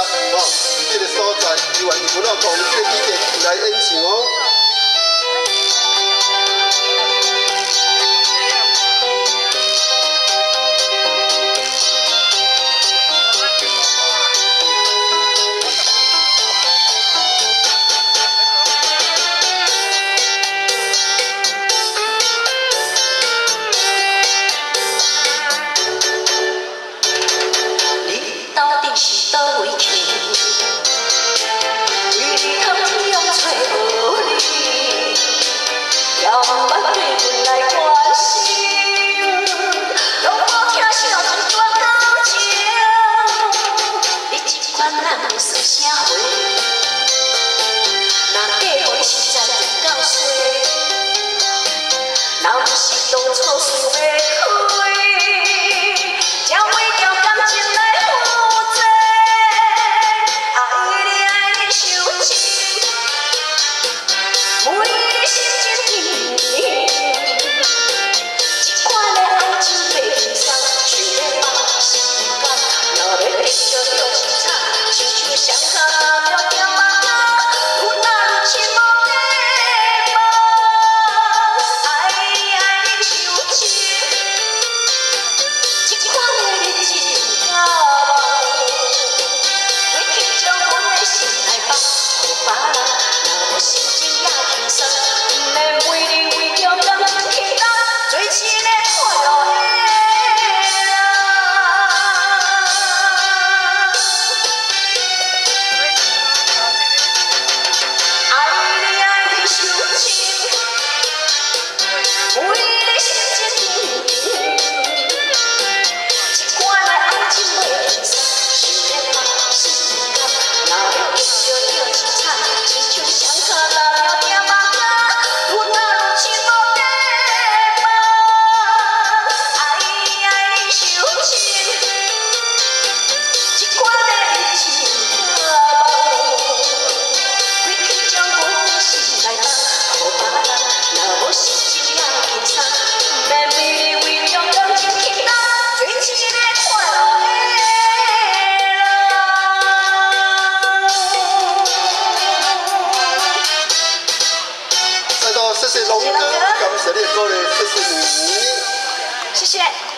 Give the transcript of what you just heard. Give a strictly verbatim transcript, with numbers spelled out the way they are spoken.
哦，这个所在台湾日本佬同这个语言来演唱哦。 是倒位去？为你通用找无你，要毋捌对阮来关心，拢无听上一段感情。你这款人算啥货？若嫁予你实在有够衰，若不是当初随要开，才为着感情来。 谢谢龙哥，感谢你的鼓励，谢谢你。 谢谢。